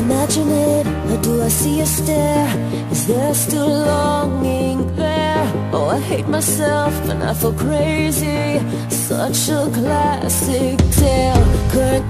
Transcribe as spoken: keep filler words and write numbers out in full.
imagine it, or do I see a stare? Is there still longing there? Oh, I hate myself and I feel crazy. Such a classic tale. Current